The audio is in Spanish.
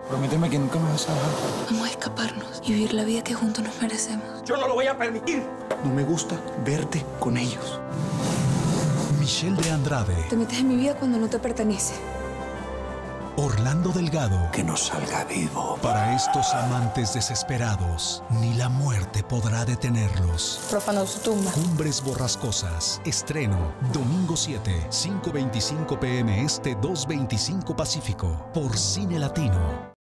Prométeme que nunca me vas a dejar. Vamos a escaparnos y vivir la vida que juntos nos merecemos. ¡Yo no lo voy a permitir! No me gusta verte con ellos. Michelle de Andrade, Te metes en mi vida cuando no te pertenece. Orlando Delgado. Que no salga vivo. Para estos amantes desesperados, ni la muerte podrá detenerlos. Profanó su tumba. Cumbres Borrascosas. Estreno, domingo 7, 5:25 p.m. Este, 2:25 Pacífico, por Cine Latino.